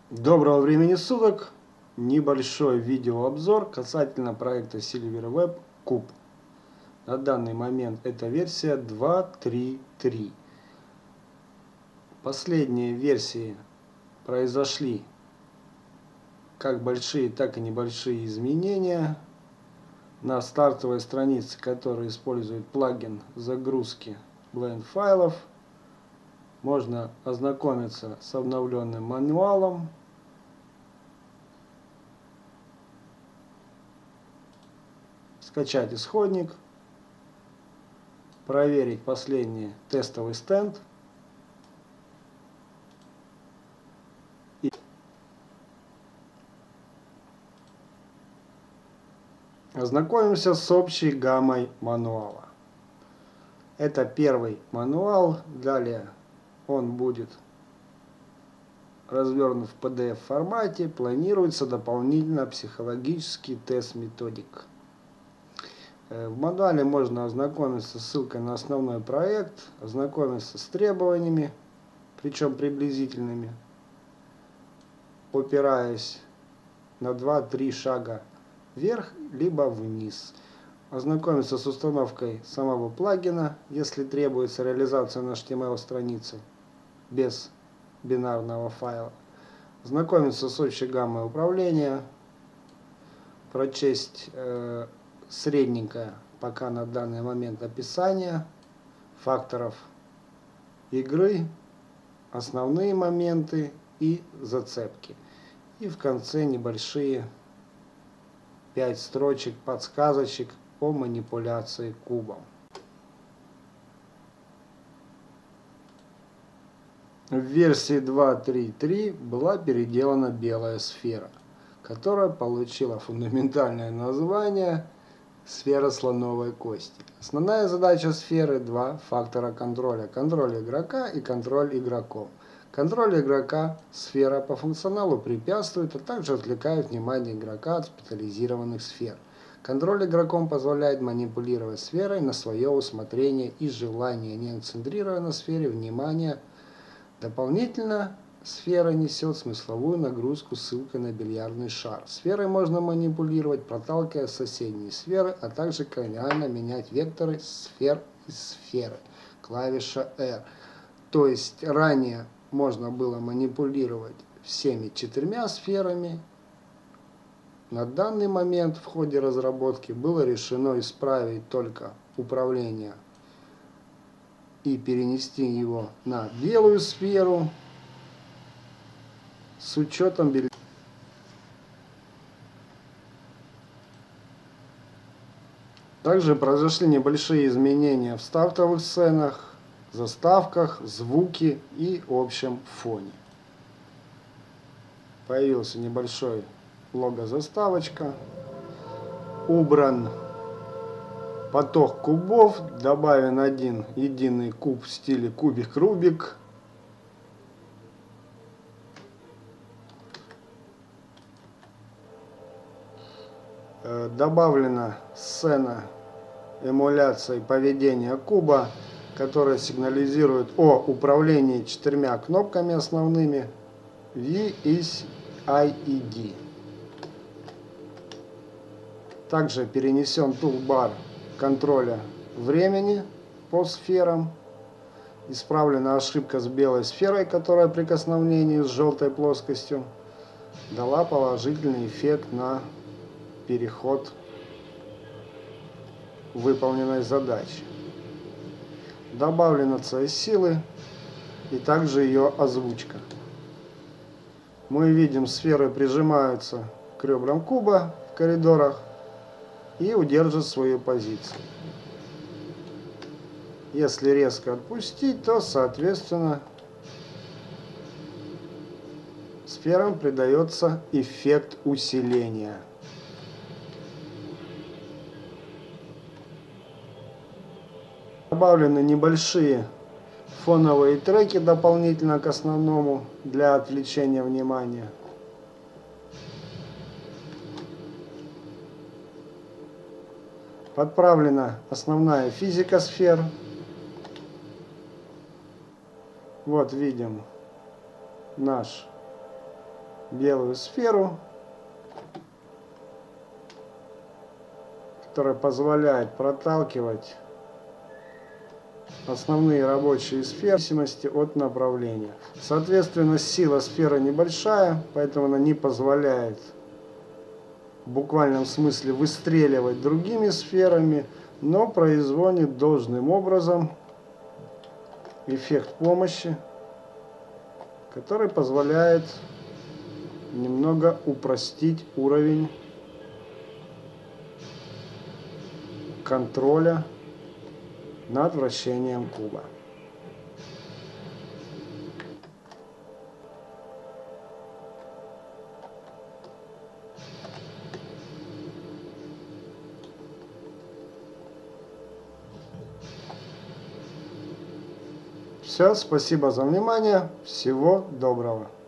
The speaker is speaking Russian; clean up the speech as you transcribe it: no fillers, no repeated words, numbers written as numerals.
Доброго времени суток! Небольшой видеообзор касательно проекта Silverweb Cube. На данный момент это версия 2.3.3. Последние версии произошли как большие, так и небольшие изменения. На стартовой странице, которая использует плагин загрузки Blend файлов, можно ознакомиться с обновленным мануалом, скачать исходник, проверить последний тестовый стенд и ознакомимся с общей гаммой мануала. Это первый мануал, далее он будет развернут в PDF формате, планируется дополнительно психологический тест методик. В мануале можно ознакомиться с ссылкой на основной проект, ознакомиться с требованиями, причем приблизительными, опираясь на 2-3 шага вверх либо вниз. Ознакомиться с установкой самого плагина, если требуется реализация на HTML страницы без бинарного файла. Ознакомиться с общей гаммой управления, прочесть средненькое пока на данный момент описание факторов игры, основные моменты и зацепки. И в конце небольшие 5 строчек подсказочек о манипуляции кубом. В версии 2.3.3 была переделана белая сфера, которая получила фундаментальное название сфера слоновой кости. Основная задача сферы — два фактора контроля: контроль игрока и контроль игроком. Контроль игрока сфера по функционалу препятствует, а также отвлекает внимание игрока от специализированных сфер. Контроль игроком позволяет манипулировать сферой на свое усмотрение и желание, не акцентрируя на сфере внимание. Дополнительно сфера несет смысловую нагрузку ссылкой на бильярдный шар. Сферой можно манипулировать, проталкивая соседние сферы, а также кардинально менять векторы сфер и сферы. Клавиша R. То есть ранее можно было манипулировать всеми 4 сферами. На данный момент в ходе разработки было решено исправить только управление и перенести его на белую сферу с учетом белья. Также произошли небольшие изменения в стартовых сценах, заставках, звуке и общем фоне. Появился небольшой лого-заставочка. Убран поток кубов, добавлен один единый куб в стиле кубик-рубик. Добавлена сцена эмуляции поведения куба, которая сигнализирует о управлении 4 кнопками основными V, is, I и D. Также перенесен тулбар контроля времени по сферам. Исправлена ошибка с белой сферой, которая при прикосновении с желтой плоскостью дала положительный эффект на переход выполненной задачи. Добавлена цель силы и также ее озвучка. Мы видим, сферы прижимаются к ребрам куба в коридорах и удержат свою позицию. Если резко отпустить, то соответственно сферам придается эффект усиления. Добавлены небольшие фоновые треки дополнительно к основному для отвлечения внимания. Подправлена основная физика сфер. Вот видим наш белую сферу, которая позволяет проталкивать основные рабочие сферы в зависимости от направления. Соответственно, сила сферы небольшая, поэтому она не позволяет в буквальном смысле выстреливать другими сферами, но производит должным образом эффект помощи, который позволяет немного упростить уровень контроля над вращением куба. Все, спасибо за внимание, всего доброго.